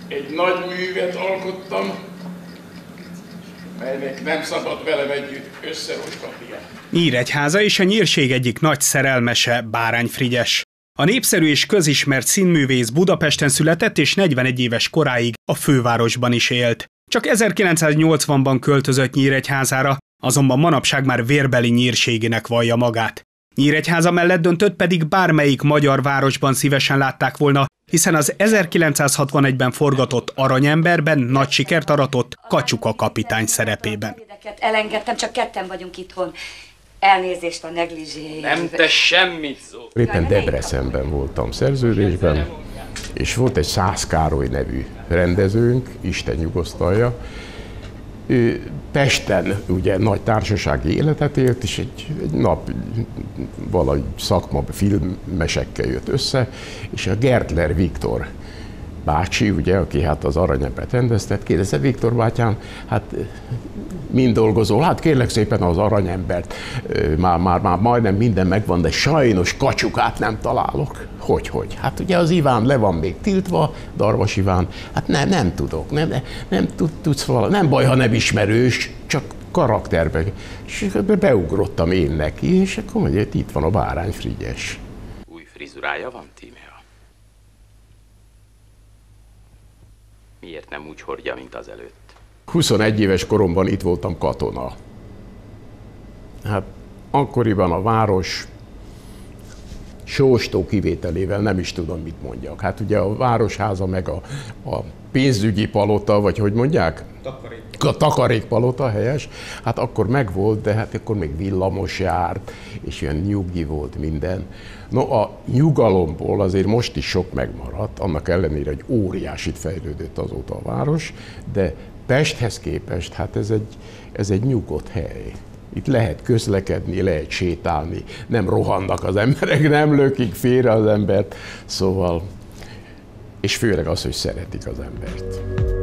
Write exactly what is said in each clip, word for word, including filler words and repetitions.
egy nagy művet alkottam, melynek nem szabad velem együtt összeroskadnia. Nyíregyháza és a nyírség egyik nagy szerelmese Bárány Frigyes. A népszerű és közismert színművész Budapesten született, és negyvenegy éves koráig a fővárosban is élt. Csak ezerkilencszáznyolcvanban költözött Nyíregyházára, azonban manapság már vérbeli nyírségének vallja magát. Nyíregyháza mellett döntött pedig bármelyik magyar városban szívesen látták volna, hiszen az ezerkilencszázhatvanegyben forgatott Aranyemberben nagy sikert aratott Kacsuka kapitány szerepében. Elengedtem, csak ketten vagyunk itthon. Elnézést a negligéért. Nem te semmit szó. Éppen Debrecenben voltam szerződésben, és volt egy Szász Károly nevű rendezőnk, Isten nyugosztalja. Ő Pesten ugye nagy társasági életet élt, és egy, egy nap valahogy szakma filmesekkel jött össze, és a Gertler Viktor bácsi, ugye, aki hát az Aranyembert rendezte, kérdezte: Viktor bátyám, hát mind dolgozol? Hát kérlek szépen az Aranyembert, már, már, már majdnem minden megvan, de sajnos Kacsukát nem találok. Hogy, hogy? Hát ugye az Iván le van még tiltva, Darvas Iván, hát nem, nem tudok, nem, nem tud, tudsz valami, nem baj, ha nem ismerős, csak karakterben. És beugrottam én neki, és akkor mondja, hogy itt van a Bárány Frigyes. Új frizurája van, Tímea? Miért nem úgy hordja, mint az előtt? huszonegy éves koromban itt voltam katona. Hát akkoriban a város sóstó kivételével nem is tudom, mit mondjak. Hát ugye a Városháza meg a, a pénzügyi palota, vagy hogy mondják? Takarék. A takarékpalota, helyes. Hát akkor megvolt, de hát akkor még villamos járt, és ilyen nyugi volt minden. No, a nyugalomból azért most is sok megmaradt, annak ellenére, hogy óriásit fejlődött azóta a város, de Pesthez képest, hát ez egy, ez egy nyugodt hely. Itt lehet közlekedni, lehet sétálni, nem rohannak az emberek, nem lökik félre az embert, szóval, és főleg az, hogy szeretik az embert.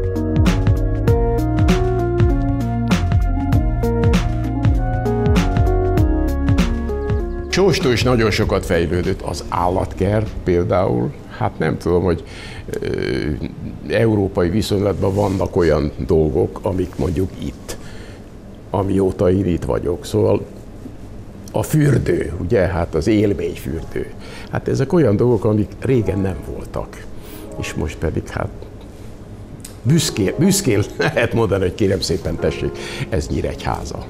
Sóstó is nagyon sokat fejlődött, az állatkert például, hát nem tudom, hogy e, európai viszonylatban vannak olyan dolgok, amik mondjuk itt, amióta én itt vagyok. Szóval a fürdő, ugye, hát az élményfürdő, hát ezek olyan dolgok, amik régen nem voltak, és most pedig hát büszkén, büszkén lehet mondani, hogy kérem szépen tessék, ez Nyíregyháza.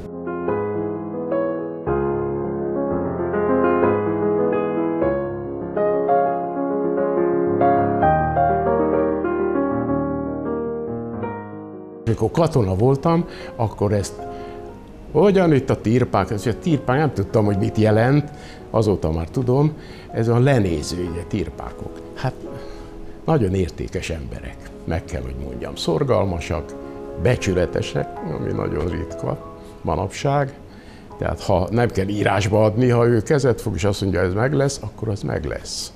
Amikor katona voltam, akkor ezt hogyan itt a tirpák, ez a tirpák, nem tudtam, hogy mit jelent, azóta már tudom, ez a lenéző, ugye, tirpákok. Hát nagyon értékes emberek, meg kell, hogy mondjam, szorgalmasak, becsületesek, ami nagyon ritka manapság. Tehát ha nem kell írásba adni, ha ő kezet fog, és azt mondja, ez meg lesz, akkor az meg lesz.